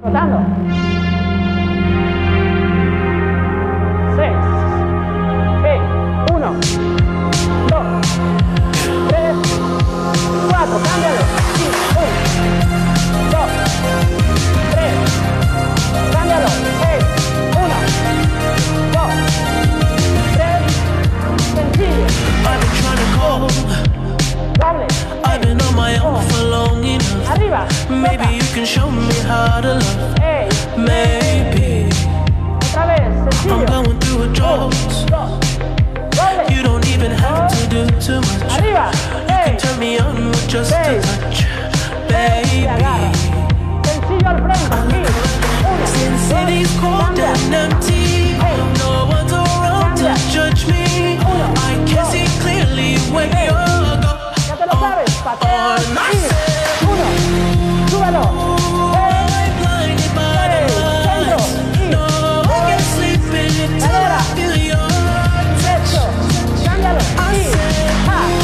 Rotando. 6. Hey. 1, 2, 3, 4. Cámbialo. 1, 2, 3. Cámbialo. Hey. 1, 2, 3. Sencillo. I've been trying to call. Doble. I've been on my own for long enough. Arriba. Maybe you can show me how to love. Hey. Maybe Otra vez. Sencillo. I'm going through withdrawals. Doble. You don't even have to do too much. Arriba. Hey. Turn me on with just a touch, Baby. baby. Sencillo al frente. Aquí. 1, Since city's cold and empty, no one's around to judge me. I can see clearly when you're gone. Ya te lo sabes. Patea. 1. Súbelo. Blinded by the lights. No, I can't sleep until I feel your touch. Cámbialo. I said,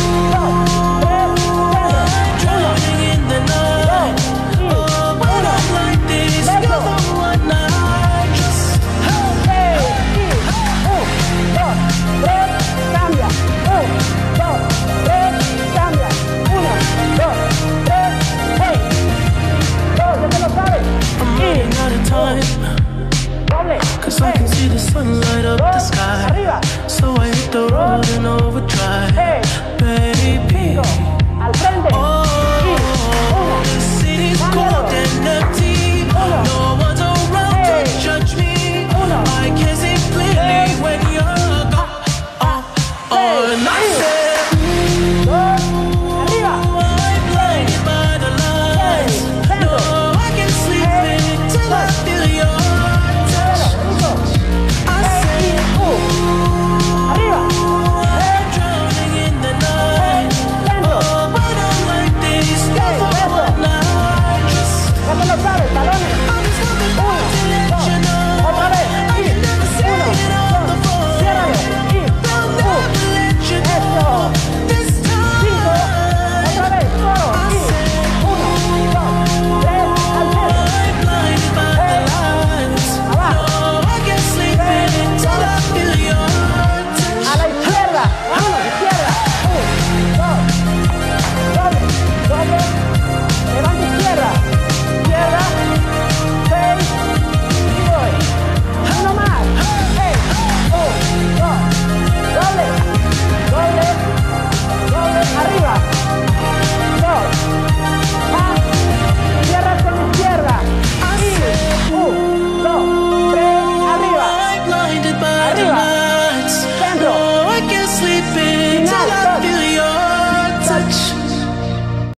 2, 3, 1. drowning in the night. Oh, when I'm like this, you're the one I trust. 1, 2, 3, cambia. 1, 2, 3, cambia. 1, 2, 3, hey. 2, ya te lo sabes. I'm running out of time, Doble. 'cause I can see the sun light up the sky. Arriba. So I hit the road in overdrive.